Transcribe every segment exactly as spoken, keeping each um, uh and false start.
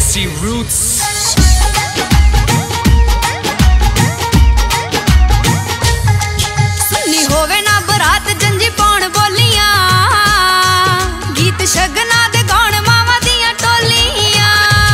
Desi Roots. सुनी होवे ना बरात जंजी पौन बोलियां गीत शगना दे गाउण मावा दियां टोलियां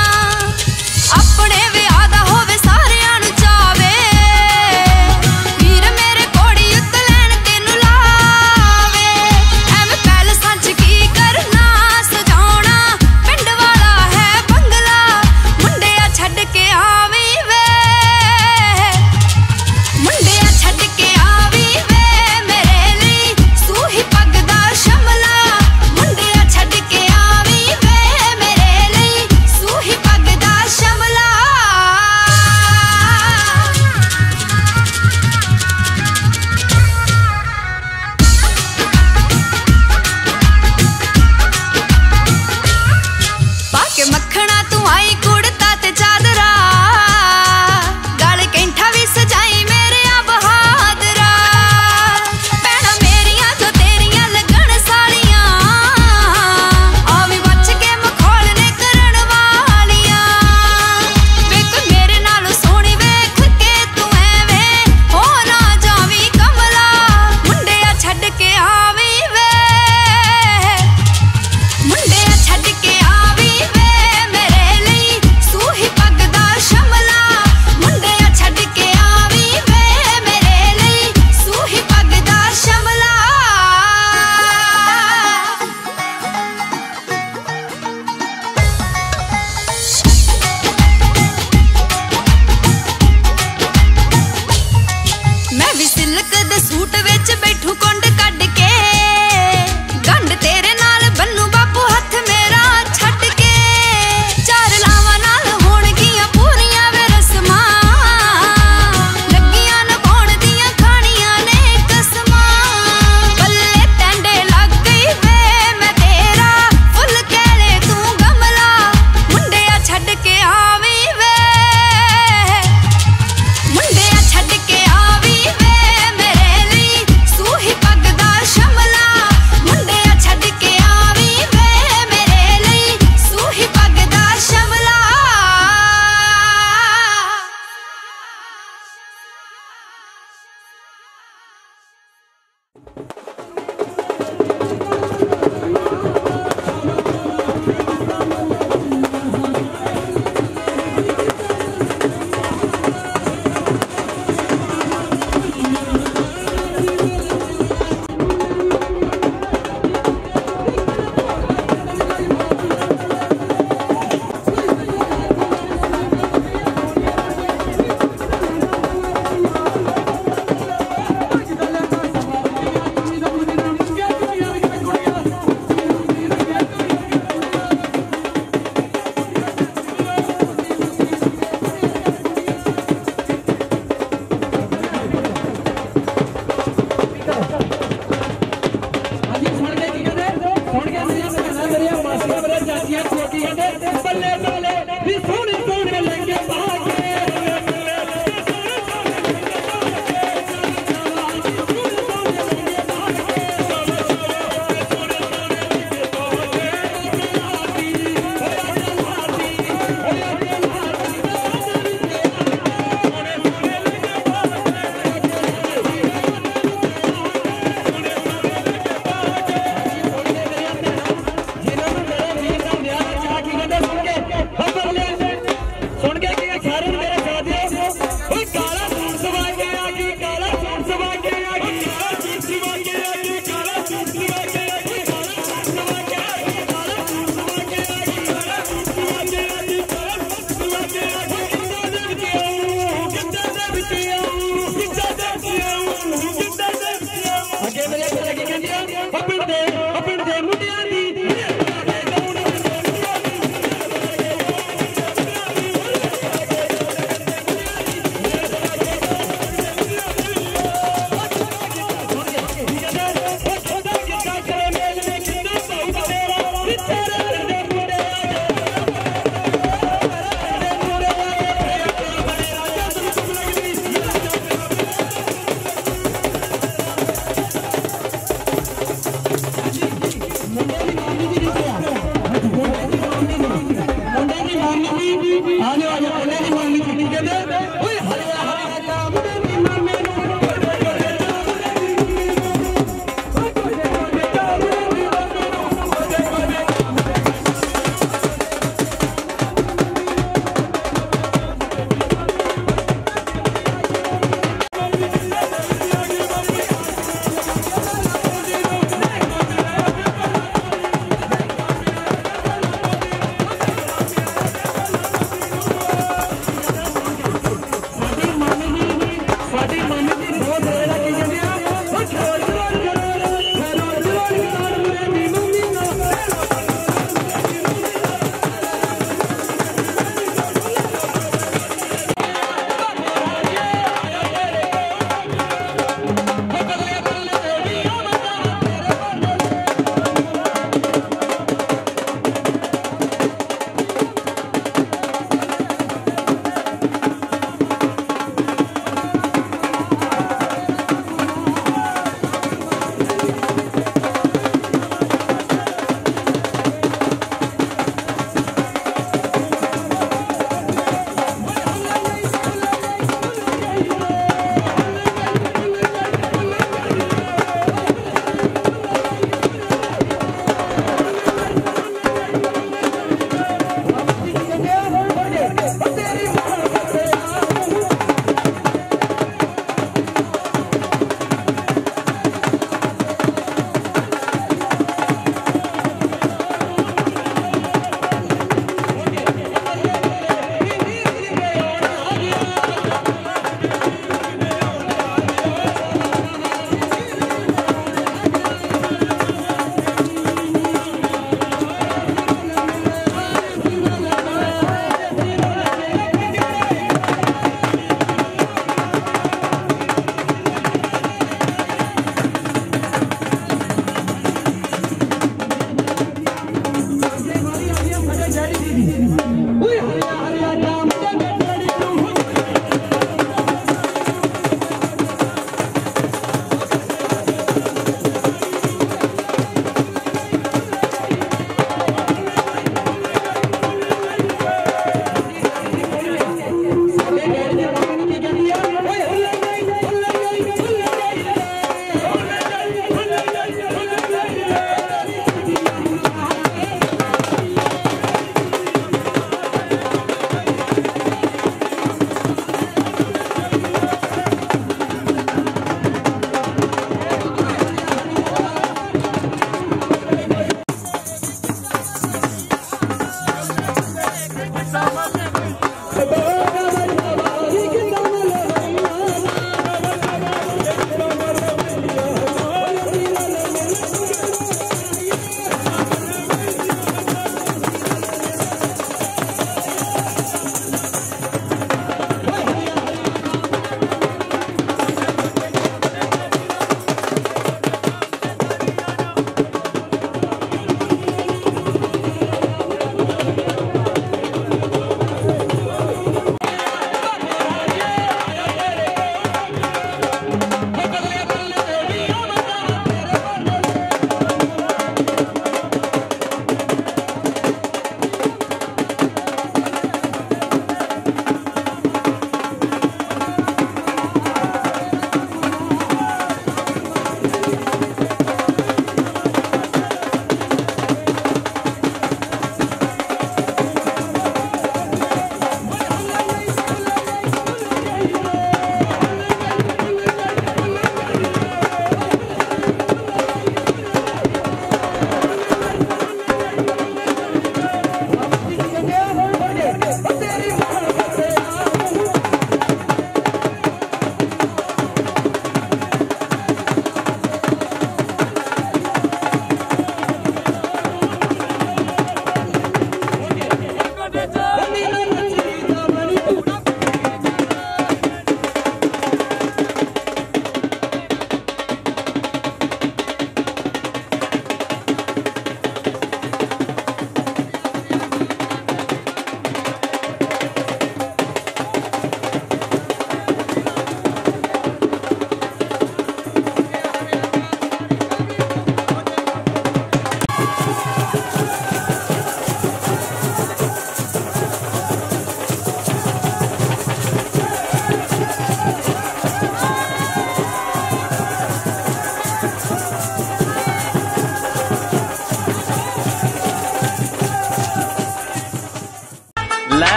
अपने विआह दा होवे सारियां नूं चावे वीर मेरे कोड़ी उत्त लैण तेनू लावे एवें पैलसां च की करना सजाउणा पिंड वाला है बंगला मुंडिया छड्ड के आवी वे मुंडिया छड्ड के आवी वे मेरे लिए सूही पग दा शमला मुंडिया छड्ड के आवी वे मेरे लिए सूही पग दा शमला पाके मखना तू आई कुड़ता ते चादरा गल कैंठा भी सजाई मेरे आ बहादरा भैणां मेरियां जो तेरियां लगन सालियां आवी बच के मखौल ने करन वालियां वे कोई मेरे नालों सोहणी वेख के तू एवें हो ना जावी कमला मुंडिया छड्ड के आवी वे मुंडिया छड्ड के आवी वे मेरे लिए सूही पग दा शमला मुंडिया छड्ड के आवी वे मेरे लिए सूही पग दा शमला मैं भी सिल्क दे सूट विच बैठू कुंड कड्ड के गंढ तेरे नाल बन्नू बापू हथ मेरा छड्ड के चार लावां नाल होणगीਆਂ पूरियां वे रस्मां लगियां नभाउण दियां खाणियां ने कसमां बल्ले टैंडे लग गई वे मैं तेरा फुੱਲ कैले तू गमला मुंडिया छड्ड के आवी वे मुंडिया छड्ड के आवी वे मेरे लिए सूही पग दा शमला मुंडिया छड्ड के आवी वे मेरे लिए सूही पग दा शमला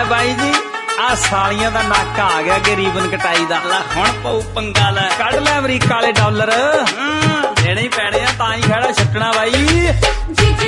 बाई जी आ सालियां दा नाका आ गया कि रीबन कटाई दा हुण पऊ पंगा लै कढ लै अमरीका वाले डॉलर देने ही पैणे आ तां ही खड़ा छकना बाई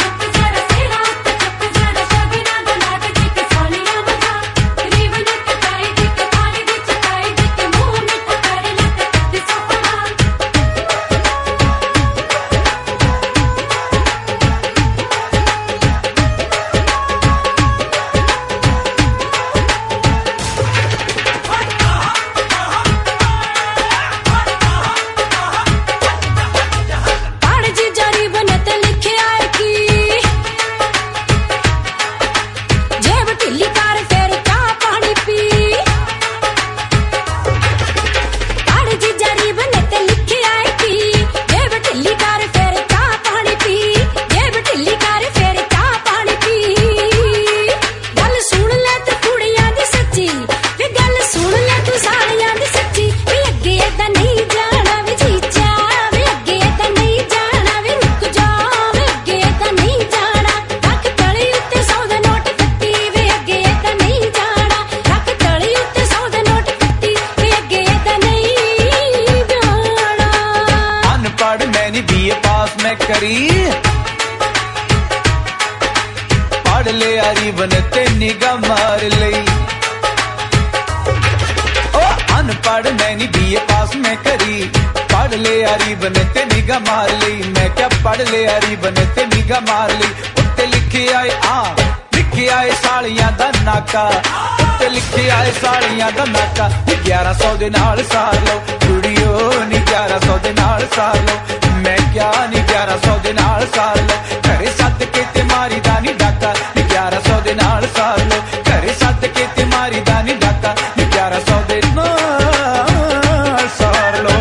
करी पढ़ ले रीबन ते निगाह मार लई ओ अनपढ़ मैंने बीए पास में करी पढ़ ले रीबन ते निगाह मार लई मैं क्या पढ़ ले रीबन ते निगाह मार लई उत्ते लिखे आए आ लिखे आए सालियां दा नाका उत्ते लिखे आए सालियां दा नाका ग्यारह सौ दे नाल सार लो कुड़ियो नी ग्यारह सौ दे नाल सार लो मैं क्या नी ग्यारह सौ दे नाल सार लो घरे सद के ते मारी दा नी डाका नी ग्यारह सौ दे नाल सार लो घरे सद के ते मारी दा नी डाका नी ग्यारह सौ दे नाल सार लो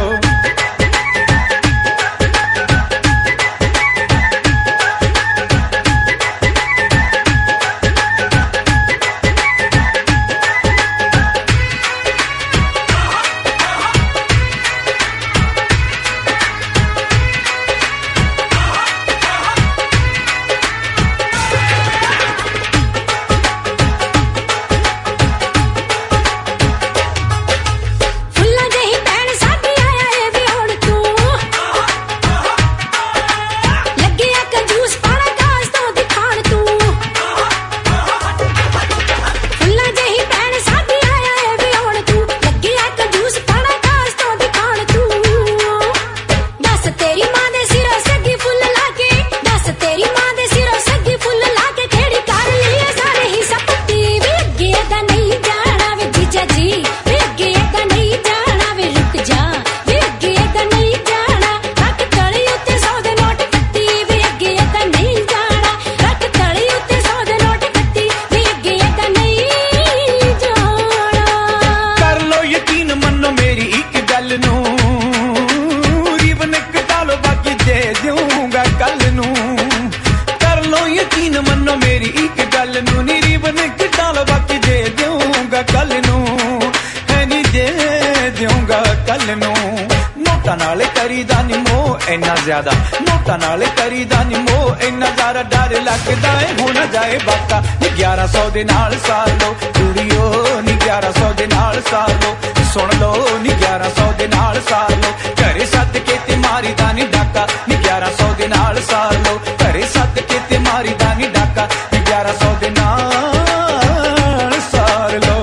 ज्यादा नोटा नाले करी दा नी मोह इन्ना ज़्यादा डर लगदा है हो ना जाए बाका नी ग्यारह सौ दे नाल सार लो कुड़ियो नी ग्यारह सौ दे नाल सार लो सुन लो नी ग्यारह सौ दे नाल सार लो घरे सद के ते मारी दा नी डाका नी ग्यारह सौ दे नाल सार लो घरे सद के ते मारी दा नी डाका नी ग्यारह सौ दे नाल सार लो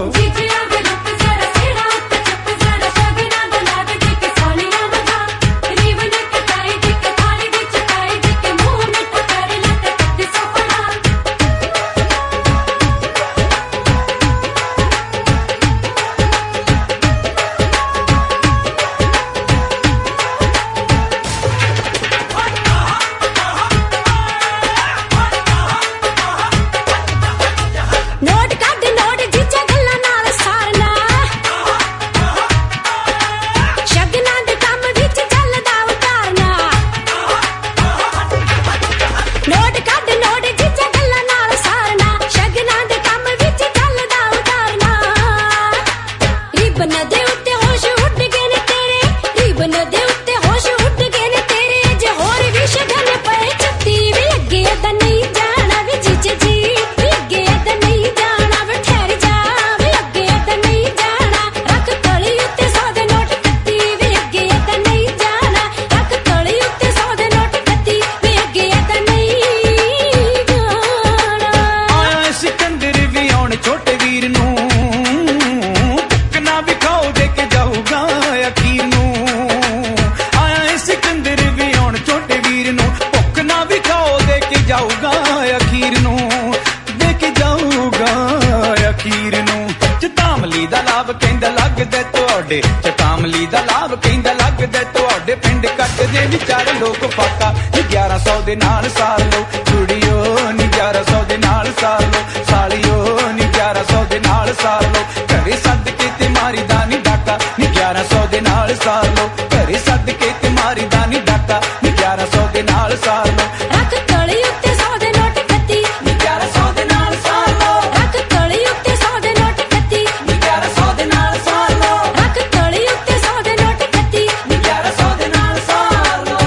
अखीर नू देख जाऊगा अखीर नू। चतामली दा लाभ कहंदा लगदा तुहाडे, चतामली दा लाभ कहंदा लगदा तुहाडे पिंड कटदे विचार लोक फाका नी ग्यारह सौ दे नाल साल लो कुड़ियो नी ग्यारह सौ दे नाल साल लो सालियो नी ग्यारह सौ दे नाल साल लो घरे सद के ते मारी दा नी डाका नी ग्यारह सौ दे नाल साल लो घरे सद के ते मारी दा नी डाका नी ग्यारह सौ दे नाल साल लो। रख तली उत्ते सौ दे नोट खत्ती नी ग्यारह सौ दे नाल साल लो रख तली उत्ते सौ दे नोट खत्ती नी ग्यारह सौ दे नाल साल लो रख तली उत्ते सौ दे नोट खत्ती नी ग्यारह सौ दे नाल साल लो।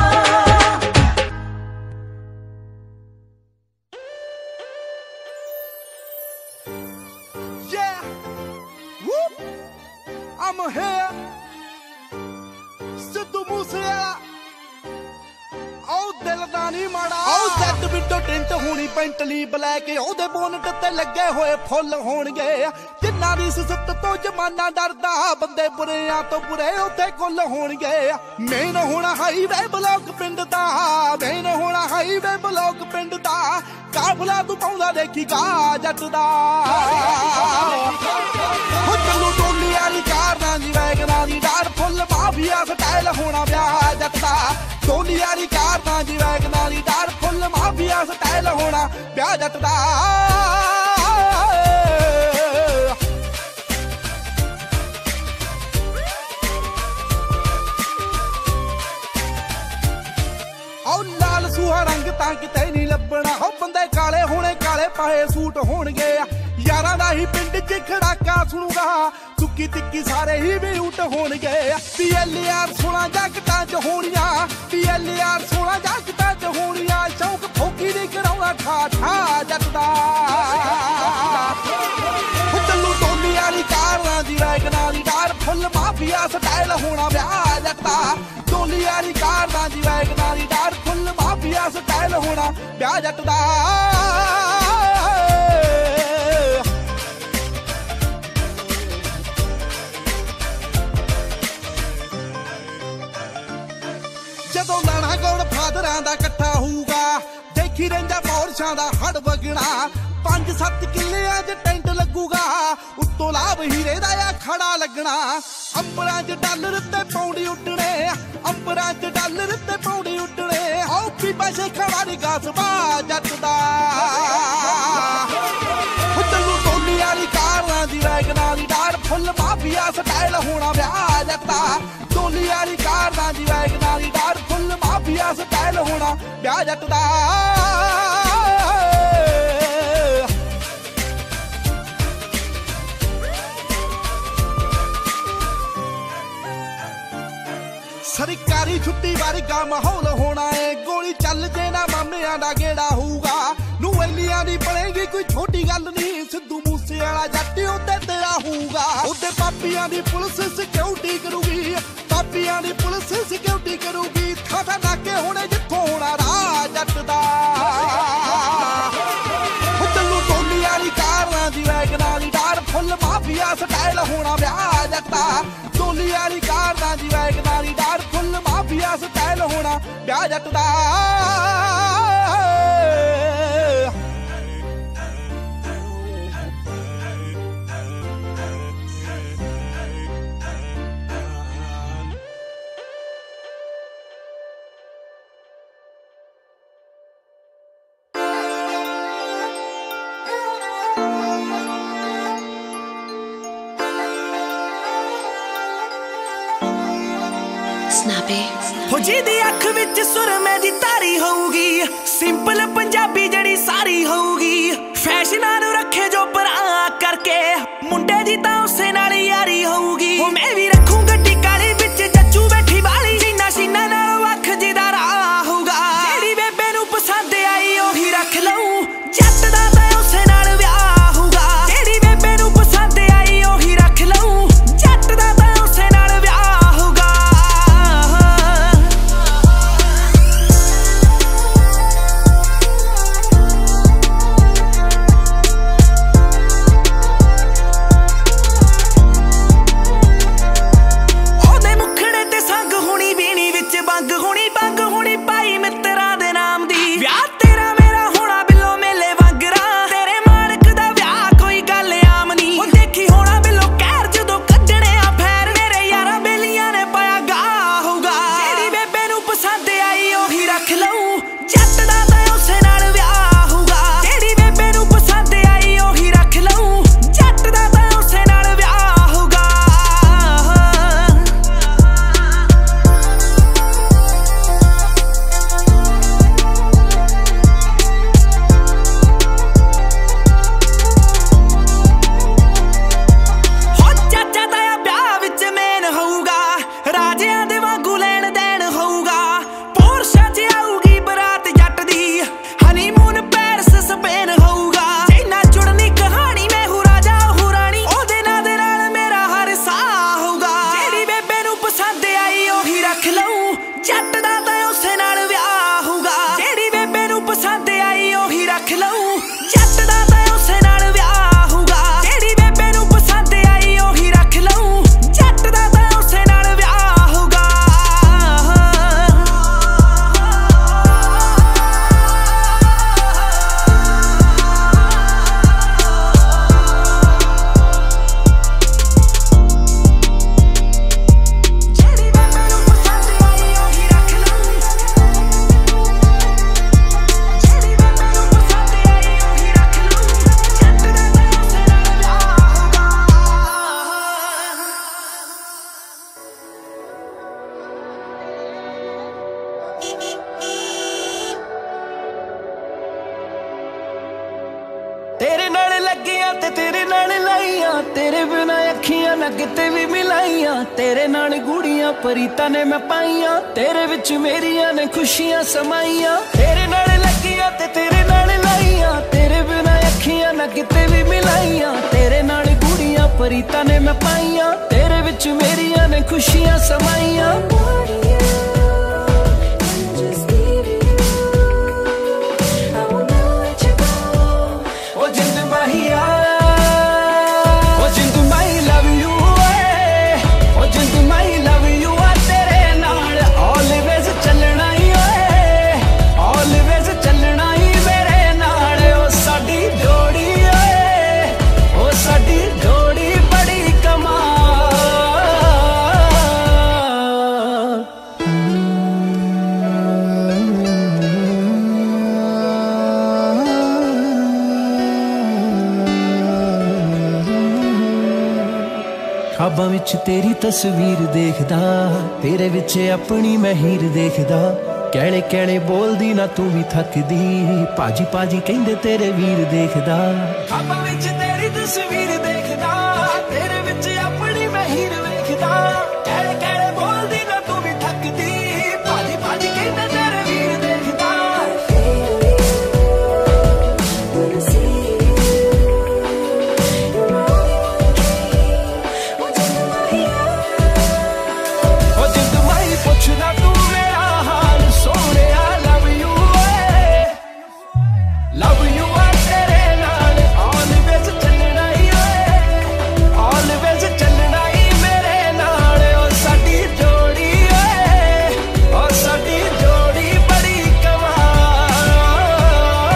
Yeah, whoop, I'm here, Sidhu Moosewala. ਆਉ ਦਿਲ ਦਾ ਨੀ ਮਾੜਾ, ਆਉ ਸੈੱਟ ਵਿੰਡੋ ਟਿੰਟ ਹੋਣੀ ਪੈਂਟਲੀ ਬਲੈਕ, ਉਹਦੇ ਬੋਨਟ ਤੇ ਲੱਗੇ ਹੋਏ ਫੁੱਲ ਹੋਣਗੇ। ਜਿੰਨਾਂ ਦੀ ਸਿਫਤ ਤੋਂ ਜਮਾਨਾ ਡਰਦਾ, ਬੰਦੇ ਬੁਰਿਆਂ ਤੋਂ ਬੁਰੇ ਉੱਥੇ ਕੁੱਲ ਹੋਣਗੇ। ਮੇਨ ਹੋਣਾ ਹਾਈਵੇ ਬਲੌਕ ਪਿੰਡ ਦਾ, ਮੇਨ ਹੋਣਾ ਹਾਈਵੇ ਬਲੌਕ ਪਿੰਡ ਦਾ। ਕਾਫਲਾ ਤੂੰ ਪਾਉਂਦਾ ਦੇਖੀਗਾ ਜੱਟ ਦਾ, ਹੋ ਚੱਲੂ ਟੋਲੀ ਵਾਲੀ ਕਾਰਾਂ ਦੀ ਵੈਗਨਾਂ ਦੀ ਡਾਰ ਫੁੱਲ ਮਾਫੀਆ ਸਟਾਈਲ ਹੋਣਾ ਵਿਆਹ ਜੱਟ ਦਾ। ਟੋਲੀ ਵਾਲੀ ਕਾਰਾਂ ਦੀ ਵੈਗਨਾਂ ਦੀ ਡਾਰ ਫੁੱਲ ਮਾਫੀਆ ਸਟਾਈਲ ਹੋਣਾ ਵਿਆਹ ਜੱਟ ਦਾ। ਆਉ ਲਾਲ ਸੂਹਾ ਰੰਗ ਤਾਂ ਕਿਤੇ ਨਹੀਂ ਲੱਭਣਾ, ਹੋ ਬੰਦੇ ਕਾਲੇ ਹੋਣੇ ਕਾਲੇ ਪਾਏ ਸੂਟ ਹੋਣਗੇ। ਯਾਰਾਂ ਦਾ ਹੀ ਪਿੰਡ 'ਚ ਖੜਾਕਾ ਸੁਣੂਗਾ, ਸੁੱਕੀ ਤਿੱਕੀ ਸਾਰੇ ਹੀ ਵੀ ਉਟ ਹੋਣਗੇ। ਪੀ ਐਲ ਆਰ ਸੋਲਾਂ ਜੱਟਾਂ 'ਚ ਹੋਣੀਆਂ, ਪੀ ਐਲ ਆਰ ਸੋਲਾਂ ਜੱਟਾਂ 'ਚ ਹੋਣੀਆਂ। ਸ਼ੌਕ ਫੋਕੀ ਨਹੀਂ ਕਰਾਉਣਾ ਠਾ ਠਾ ਜੱਟ ਦਾ, ਚੱਲੂ ਟੋਲੀ ਵਾਲੀ ਕਾਰਾਂ ਦੀ ਵੈਗਨਾਂ ਦੀ ਡਾਰ ਫੁੱਲ ਮਾਫੀਆ ਸਟਾਈਲ ਹੋਣਾ ਵਿਆਹ ਜੱਟ ਦਾ। ਟੋਲੀ ਵਾਲੀ ਕਾਰਾਂ ਦੀ ਵੈਗਨਾਂ ਦੀ ਡਾਰ ਫੁੱਲ ਮਾਫੀਆ ਸਟਾਈਲ ਹੋਣਾ ਵਿਆਹ ਜੱਟ ਦਾ। ਜਦੋਂ ਲਾਣਾ ਗੌੜ ਫਾਦਰਾਂ ਦਾ ਇਕੱਠਾ ਹੋਊਗਾ, ਦੇਖੀ ਰਹਿੰਦਾ ਪੌਰਸ਼ਾਂ ਦਾ ਹੜ ਵਗਣਾ। ਪੰਜ ਸੱਤ ਕਿੱਲਿਆਂ 'ਚ ਟੈਂਟ ਲੱਗੂਗਾ, ਉੱਤੋਂ ਲਾਭ ਹੀਰੇ ਦਾ ਆ ਖੜਾ ਲੱਗਣਾ। ਅੰਬਰਾਂ 'ਚ ਡਾਲਰ ਤੇ ਪੌਂਡੀ ਉੱਡਣੇ, ਅੰਬਰਾਂ 'ਚ ਡਾਲਰ ਤੇ ਪੌਂਡੀ ਉੱਡਣੇ। ਆਉ ਪੀਪਾ ਸ਼ੇਖਾਂ ਵਾਲੀ ਗਾਸਬਾ ਜੱਟ ਦਾ, ਚੱਲੂ ਟੋਲੀ ਵਾਲੀ ਕਾਰਾਂ ਦੀ ਵੈਗਨਾਂ ਦੀ ਡਾਰ ਫੁੱਲ ਮਾਫੀਆ ਸਟਾਈਲ ਹੋਣਾ ਵਿਆਹ ਜੱਟ ਦਾ। ਟੋਲੀ ਵਾਲੀ ਕਾਰਾਂ ਦੀ ਵੈਗਨਾਂ ਦੀ ਡਾਰ ਫੁੱਲ ਮਾਫੀਆ ਸਟਾਈਲ ਹੋਣਾ ਵਿਆਹ ਜੱਟ ਦਾ। ਸਰਕਾਰੀ ਛੁੱਟੀ ਵਰਗਾ ਮਾਹੌਲ ਹੋਣਾ ਏ, ਗੋਲੀ ਚੱਲ ਜੇ ਨਾ ਮਾਮਿਆਂ ਦਾ ਗੇੜਾ ਹੋਊਗਾ। ਨੂੰਵੈਲੀਆਂ ਦੀ ਬਣੇਗੀ ਕੋਈ ਛੋਟੀ ਗੱਲ ਨਹੀਂ, ਸਿੱਧੂ ਮੂਸੇਵਾਲਾ ਜੱਟ ਉੱਤੇ ਤੇਰਾ ਹੋਊਗਾ। ਉਹਦੇ ਪਾਪੀਆਂ ਦੀ ਪੁਲਿਸ ਸਿਕਿਉਰਿਟੀ ਕਰੂਗੀ, ਪਾਪੀਆਂ ਦੀ ਪੁਲਿਸ ਸਿਕਿਉਰਿਟੀ ਕਰੂਗੀ। ਥਾਂ ਥਾਂ ਨਾਕੇ ਹੋਣੇ ਜਿੱਥੋਂ ਹੋਣਾ ਰਾਹ ਜੱਟ ਦਾ, ਚੱਲੂ ਟੋਲੀ ਵਾਲੀ ਕਾਰਾਂ ਦੀ ਵੈਗਨਾਂ ਦੀ ਡਾਰ ਫੁੱਲ ਮਾਫੀਆ ਸਟਾਈਲ ਹੋਣਾ ਵਿਆਹ ਜੱਟ ਦਾ। ਟੋਲੀ ਵਾਲੀ ਕਾਰਾਂ ਦੀ ਵੈਗਨਾਂ ਦੀ ਡਾਰ ਫੁੱਲ ਮਾਫੀਆ ਸਟਾਈਲ ਹੋਣਾ ਵਿਆਹ ਜੱਟ ਦਾ। ਹੋ ਜਿਹਦੀ ਅੱਖ ਵਿੱਚ ਸੁਰਮੇ ਦੀ ਤਾਰੀ ਹੋਊਗੀ, ਸਿੰਪਲ ਪੰਜਾਬੀ ਜਿਹੜੀ ਸਾਰੀ ਹੋਊਗੀ। ਫੈਸ਼ਨਾਂ ਨੂੰ ਰੱਖੇ ਜੋ ਪਰਾਂ ਕਰਕੇ, ਮੁੰਡੇ ਦੀ ਤਾਂ ਉਸੇ ਨਾਲ ਯਾਰੀ ਹੋਊਗੀ। ਹੋ ਮੈਂ ਵੀ ਰੱਖੂ ਗੱਡੀ ਕਾਲੀ ਵਿੱਚ ਜੱਚੂ ਬੈਠੀ ਵਾਲੀ, ਸੀਨਾ ਸੀਨਾ ਨਾਲ ਵੱਖ ਜਿਹਦਾ ਰਾਹ ਹੋਊਗਾ। ਜਿਹੜੀ ਬੇਬੇ ਨੂੰ ਪਸੰਦ ਆਈ ਉਹੀ ਰੱਖ ਲਊ, ਜੱਟ ਦਾ ਤਾਂ ਉਸੇ ਨਾਲ ਵਿਆਹ ਹੋਊਗਾ। ਜਿਹੜੀ ਬੇਬੇ ਨੂੰ ਪਸੰਦ ਆਈ ਉਹੀ ਰੱਖ ਲਊ, ਜੱਟ ਦਾ ਤਾਂ ਉਸੇ ਨਾਲ ਵਿਆਹ ਹੋਊਗਾ। तेरे नाल लगियां ते तेरे नाल लाइयां, तेरे बिना अखियां ना किते भी मिलाइयां, तेरे नाल गूड़ियां परीतां ने मैं पाइयां, तेरे विच मेरियां ने खुशियां समाइयां। तेरे नाल लगियां ते तेरे नाल लाइयां, तेरे बिना अखियां ना किते भी मिलाइयां, तेरे नाल गूड़ियां परीतां ने मैं पाइयां, तेरे विच मेरियां ने खुशियां समाइयां। ख्वाबां विच तेरी तस्वीर देखदा, तेरे विच अपनी मैं हीर देखदा, कैले कैले बोलदी ना तू भी थकदी, पाजी पाजी कहंदे तेरे वीर देखदा। ख्वाबां विच तेरी तस्वीर देखदा, तेरे विच अपनी मैं हीर देखदा, कैले कैले बोलदी ना तू भी थकदी, पाजी पाजी कहंदे तेरे वीर देखदा। पुछदा तू मेरा हाल सोने, लव यू लव यू तेरे नाल ऑलवेज चलना ही, ऑलवेज चलना ही मेरे नाल। ओ साडी जोड़ी ओ साडी जोड़ी बड़ी कमाल।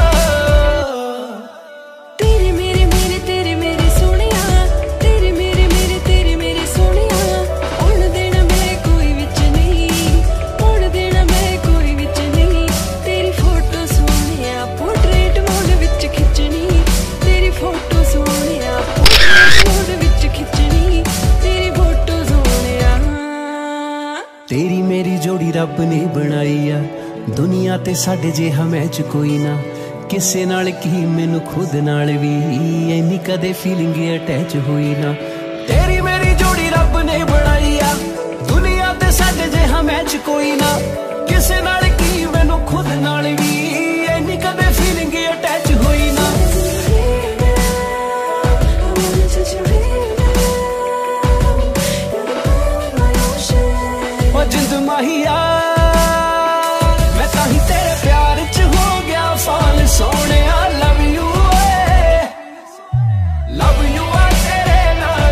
तेरे मेरे मेरे तेरे मेरे सोनिया, तेरे मेरे मेरे तेरे मेरे सोनिया, उड़ देना मैं कोई विच नहीं, उड़ देना मैं कोई विच नहीं। तेरी फोटो सोनिया पोर्ट्रेट मोड विच खिंचनी, तेरी फोटो सोनिया पोर्ट्रेट मोड विच खिंचनी, तेरी फोटो सोनिया। तेरी मेरी जोड़ी रब ने बनाई आ, दुनिया ते साडे जिहा मैच कोई ना, किसे नाल की मैनू खुद नाल भी इन्नी कदे फीलिंग अटैच हुई ना। तेरी मेरी जोड़ी रब ने बनाई आ, दुनिया ते साडे जिहा मैच कोई ना, किसे नाल की मैनू खुद नाल भी इन्नी कदे फीलिंग अटैच हुई ना। ओ जिंद माहिया मैं ताही तेरे प्यार च हो गया फाल सोने, लव यू लव यू तेरे नाल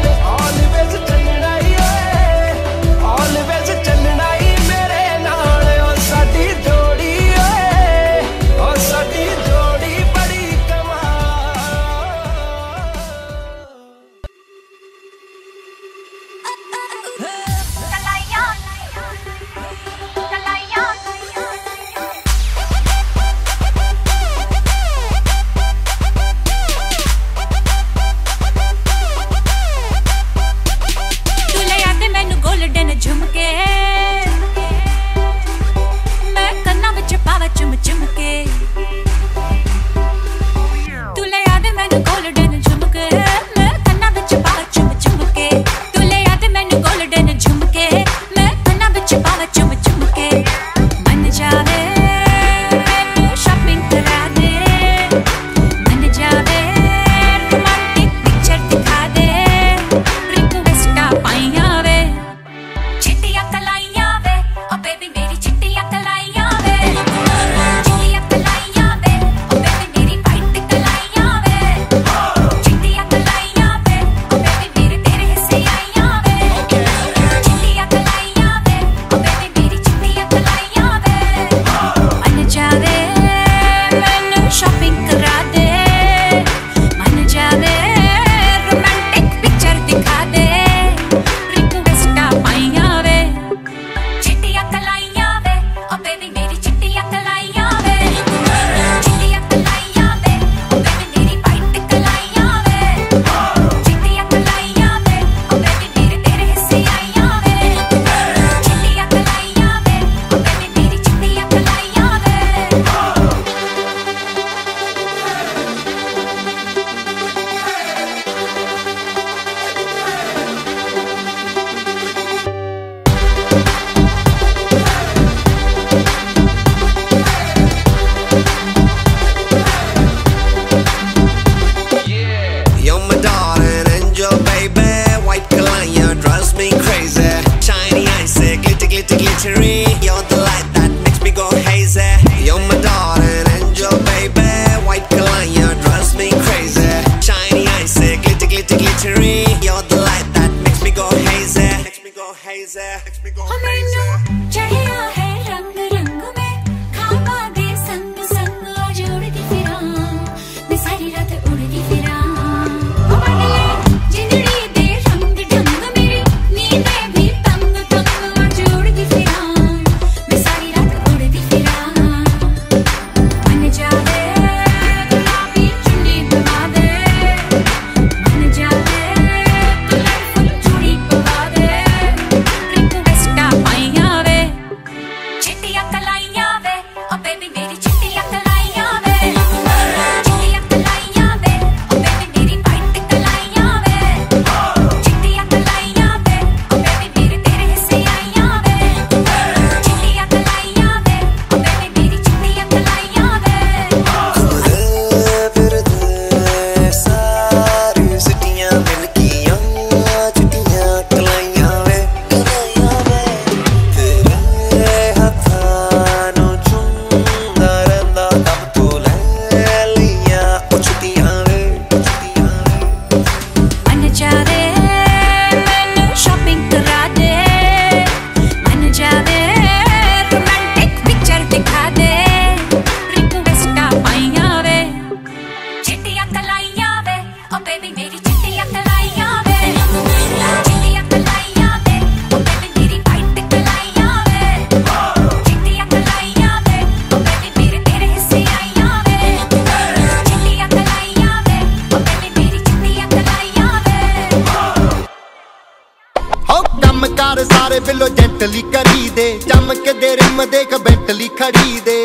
ਪਿਆਰ ਸਾਰੇ ਬਿੱਲੋ ਜੈਂਟਲੀ ਕਰੀ ਦੇ ਚਮਕਦੇ ਰਿਮ ਦੇਖ ਬੈਂਟਲੀ ਖੜੀ ਦੇ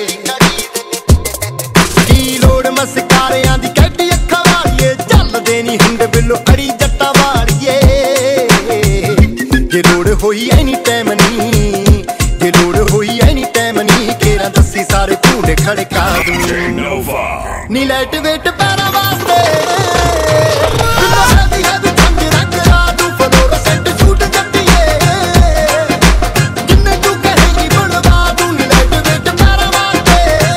ਕੀ ਲੋੜ ਮਸਕਾਰਿਆਂ ਦੀ ਕੱਢੀ ਅੱਖਾਂ ਵਾਲੀਏ ਚੱਲਦੇ ਨੀ ਹਿੰਦ ਬਿੱਲੋ ਅੜੀ ਜੱਟਾਂ ਵਾਲੀਏ ਜੇ ਲੋੜ ਹੋਈ ਐਨੀ ਟਾਈਮ ਨੀ ਜੇ ਲੋੜ ਹੋਈ ਐਨੀ ਟਾਈਮ ਨੀ ਕੇਰਾ ਦੱਸੀ ਸਾਰੇ ਭੂੰਡੇ ਖੜਕਾ ਦੂੰ ਨੀ ਲਾਈਟ ਵੇਟ ਪੈਰਾਂ ਵਾਸਤੇ ਹੈਵੀ ਹੈਵੀ ਖੰਜ ਰੱਖ ਲਾ ਤੂੰ ਫਲੋਰਸੈਂਟ ਸੂਟ ਜੱਟੀਏ ਜਿੰਨੇ ਤੂੰ ਕਹੇਗੀ ਬਣਵਾ ਦੂੰ ਨੀ ਲਾਈਟ ਵੇਟ ਪੈਰਾਂ ਵਾਸਤੇ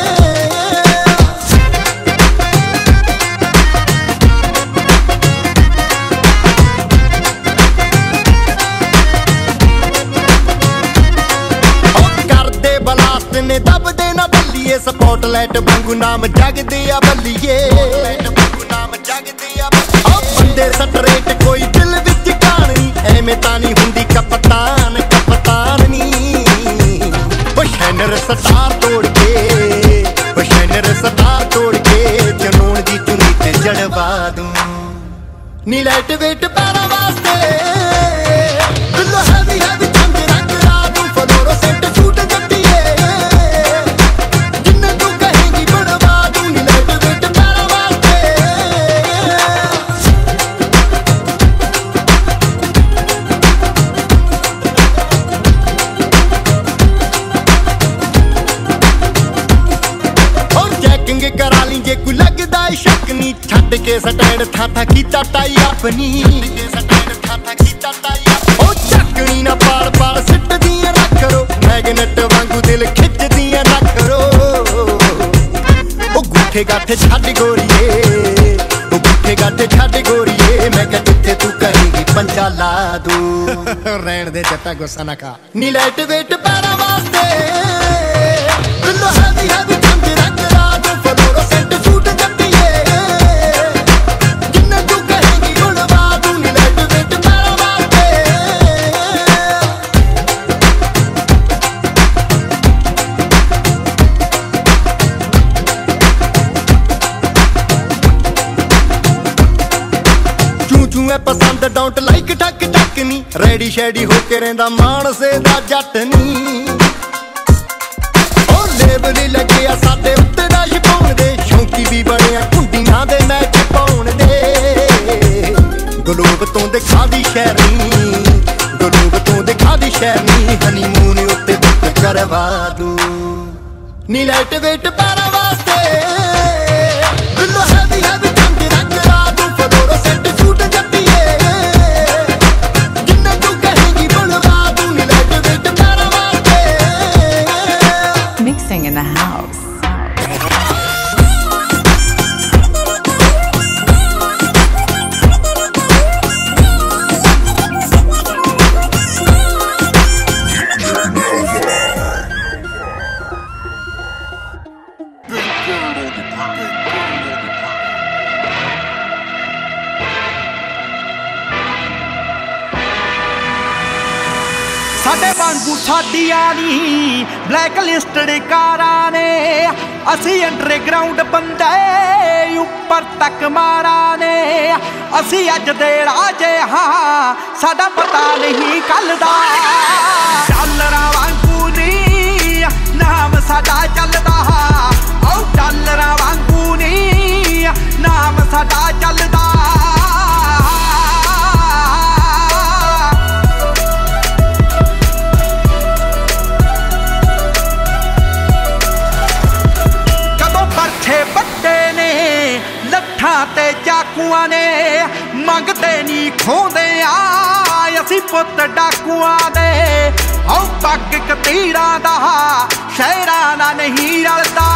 ਕਰਦੇ ਬਲਾਸਟ ਨੇ ਦਬਦੇ ਨਾ ਬੱਲੀਏ ਸਪੌਟਲਾਈਟ ਵਾਂਗੂ ਨਾਮ ਜਗਦੇ ਆ ਬੱਲੀਏ ਨਾਮ ਜਗਦੇ ਆ ਬੰਦੇ ਸਟਰੇਟ ਕੋਈ ਦਿਲ ਵਿੱਚ ਕਹਾਣੀ ਐਵੇਂ ਤਾਂ ਨਹੀਂ ਹੁੰਦੀ ਕਪਤਾਨ ਕਪਤਾਨ ਨੀ ਬਸ਼ੈਨਰ ਸਟਾਰ ਤੋੜ ਕੇ ਬਸ਼ੈਨਰ ਸਟਾਰ ਤੋੜ ਕੇ ਜਨੂਨ ਦੀ ਚੁੰਨੀ ਤੇ ਜੜਵਾ ਦੂੰ ਨੀ ਲਾਈਟ ਵੇਟ ਪੈਰਾਂ ਵਾਸਤੇ ਬਿੱਲੋ ਹੈਵੀ ਹੈਵੀ ਖੰਜ ਰੱਖ ਲਾ ਤੂੰ ਫਲੋਰਸੈਂਟ ਸੂਟ ਜੱਟੀਏ ਜਿੰਨੇ ਤੂੰ ਕਹੇਗੀ ਬਣਵਾ ਦੂੰ ਨੀ ਲਾਈਟ ਵੇਟ ਪੈਰਾਂ ਵਾਸਤੇ ਚੈਕਿੰਗ ਕਰਾ ਲਈ ਜੇ ਕੋਈ ਲੱਗਦਾ ਏ ਸ਼ੱਕ ਨੀ ਛੱਡ ਕੇ ਸਟੈਂਡ ਥਾਂ ਥਾਂ ਕੀਤਾ ਟਾਈ ਆਪਣੀ ਸਟੈਂਡ ਥਾਂ ਥਾਂ ਕੀਤਾ ਟਾਈ ਉਹ ਚੱਕਣੀ ਨਾ ਪਾਲ ਪਾਲ ਸਿੱਟਦੀਆਂ ਨਾ ਕਰੋ ਮੈਗਨੇਟ ਵਾਂਗੂ ਦਿਲ ਖਿੱਚਦੀਆਂ ਨਾ ਕਰੋ ਉਹ ਗੁੱਠੇ ਗਾਠੇ ਛੱਡ ਗੋਰੀਏ ਉਹ ਗੁੱਠੇ ਗਾਠੇ ਛੱਡ ਗੋਰੀਏ ਮੈਂ ਕਿਹਾ ਜਿੱਥੇ ਤੂੰ ਕਹੇਗੀ ਪੰਜਾ ਲਾ ਦੂੰ ਰਹਿਣ ਦੇ ਜੱਟਾ ਗੁੱਸਾ ਨਾ ਖਾ ਨੀ ਲਾਈਟ ਵੇਟ ਪੈਰਾਂ ਵਾਸਤੇ ਬਿੱਲੋ ਹੈਵੀ ਹੈਵੀ ਖੰਜ ਰੱਖ ਲਾ ਤੂੰ ਫਲੋਰਸੈਂਟ ਸੂਟ ਜੱਟੀਏ ਜਿੰਨੇ ਤੂੰ ਕਹੇਗੀ ਬਣਵਾ ਦੂੰ ਨੀ ਲਾਈਟ ਵੇਟ ਪੈਰਾਂ ਵਾਸਤੇ ਚੂੰ ਚੂੰ ਐ ਪਸੰਦ ਡੋਂਟ ਲਾਈਕ ਟੱਕ ਟੱਕ ਨੀ ਰੈਡੀ ਸ਼ੈਡੀ ਹੋ ਕੇ ਰਹਿੰਦਾ ਮਾਨਸੇ ਦਾ ਜੱਟ ਨੀ ਉਹ ਲੇਬਲ ਲੱਗਿਆ ਸਾਡੇ ਉੱਤੇ ਦਾ ਛਪਾਉਣ ਦੇ ਸ਼ੌਂਕੀ ਵੀ ਬਣਿਆ ਕੁੰਡੀਆਂ ਦੇ ਮੈਚ ਪਾਉਣ ਦੇ ਗਲੋਬ ਤੋਂ ਦਿਖਾ ਦੀ ਸ਼ਹਿਰੀ ਗਲੋਬ ਤੋਂ ਦਿਖਾ ਦੀ ਸ਼ਹਿਰੀ ਹਨੀਮੂਨ ਉੱਤੇ ਬੁੱਕ ਕਰਵਾ ਦੂੰ ਨੀ ਲਾਈਟ ਵੇਟ ਪੈਰਾਂ ਵਾਸਤੇ ਬਿੱਲੋ ਹੈਵੀ ਹੈਵੀ ਖੰਜ ਰੱਖ ਲਾ ਤੂੰ ਫਲੋਰਸੈਂਟ ਸੂਟ ਜੱਟੀਏ ਜਿੰਨੇ ਤੂੰ ਕਹੇਗੀ ਬਣਵਾ ਦੂੰ ਨੀ ਲਾਈਟ ਵੇਟ ਪੈਰਾਂ ਵਾਸਤੇ Mixing in the house. ਸਾਡੇ ਵਾਂਗੂ ਸਾਡੀਆਂ ਨੀ ਬਲੈਕ ਲਿਸਟਡ ਕਾਰਾਂ ਨੇ ਅਸੀਂ ਅੰਡਰਗਰਾਉਂਡ ਬੰਦੇ ਉੱਪਰ ਤੱਕ ਮਾਰਾਂ ਨੇ ਅਸੀਂ ਅੱਜ ਦੇ ਰਾਜੇ ਹਾਂ ਸਾਡਾ ਪਤਾ ਨਹੀਂ ਕੱਲ ਦਾ ਡਾਲਰਾਂ ਵਾਂਗੂ ਨੀ ਨਾਮ ਸਾਡਾ ਚੱਲਦਾ ਓ ਡਾਲਰਾਂ ਵਾਂਗੂ ਨੀ ਨਾਮ ਸਾਡਾ ਚੱਲਦਾ ਵੱਡੇ ਨੇ ਲੱਠਾਂ ਤੇ ਚਾਕੂਆਂ ਨੇ ਮੰਗਦੇ ਨੀ ਖੋਂਦੇ ਆ ਅਸੀਂ ਪੁੱਤ ਡਾਕੂਆਂ ਦੇ ਓ ਪੱਗ ਕਤੀਰਾਂ ਦਾ ਸ਼ਹਿਰਾਂ ਨਾਲ ਨਹੀਂ ਰਲਦਾ